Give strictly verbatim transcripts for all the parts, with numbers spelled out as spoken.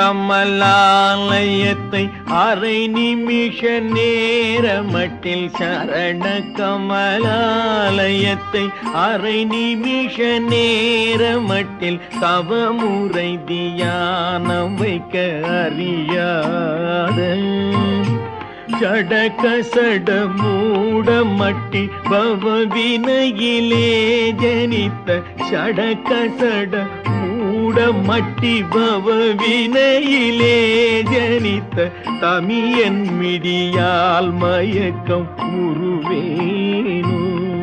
கமலாலயத்தை அரை நிமிஷ நேரமட்டில் சரண கமலாலயத்தை அரை நிமிஷ நேரமட்டில் தவமுறை தியானம் வைக்க அறியாத சடக சட மூட மட்டி பவவினையிலே ஜனித்த சடக சட மூட மட்டி பவவினையிலே ஜனித்த தமியன் மிடியால் மயக்கம் உருவேனோ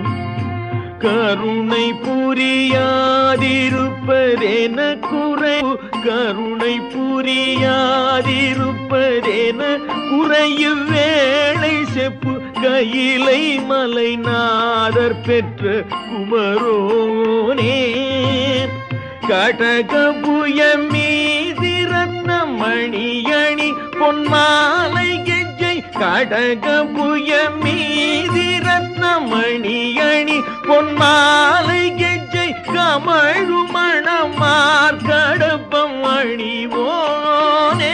கருணை புரியாதிருப்பதென குறை கருணை புரியாதிருப்பதென குறையு வேளை செப்பு கையிலை மலை நாதர் பெற்ற குமரோனே கடகபுய மீதி ரத்ன மணியணி பொன்மாலை கெஜ்ஜை கடகபுய மீதி ரத்ன மணியணி பொன்மாலை கெஜ்ஜை கமழு மணமார் கடப்பம் அணிவோனே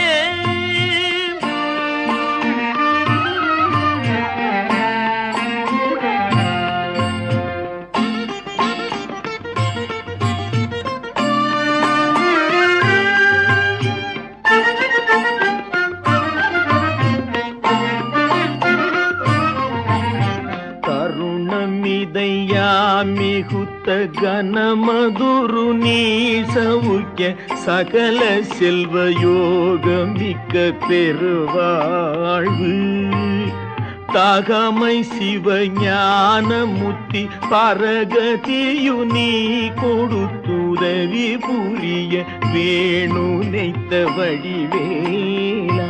மிகுத்த கனமதுரு நீ சவுக்கிய சகல செல்வ யோகம் மிக்க பெருவாழ்வு தாகமை சிவஞான முத்தி பரகதியு நீ கொடுத்துதவி புரிய வேணு நெய்த்த வடிவேலா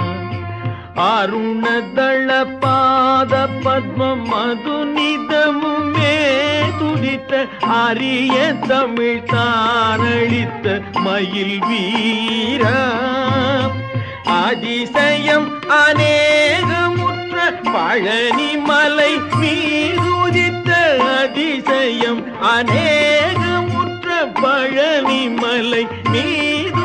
அருணதள பாத பத்மம் மது நிதமுமே துடித்த அரிய தமிழ் தானளித்த மயில் வீரா அதிசயம் அநேகமுற்ற பழனி மலை மீதுதித்த அதிசயம் அநேகமுற்ற பழனி மலை மீது